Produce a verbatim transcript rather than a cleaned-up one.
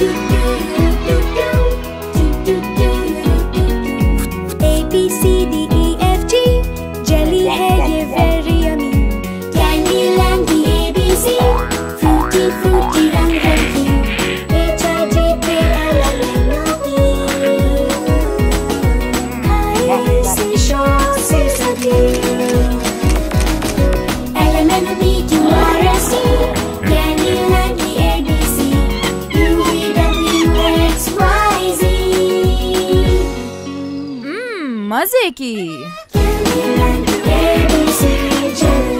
A B C D E F G jelly है ये very yummy. Candyland की A B C fruity fruity रंग रंगी. H I J K L M N O P खाए से शौक से सजी. L M N O P Q R S T Candyland की A B C U V W X Y Z. हम्म, मजे की। Candyland की A B C jelly.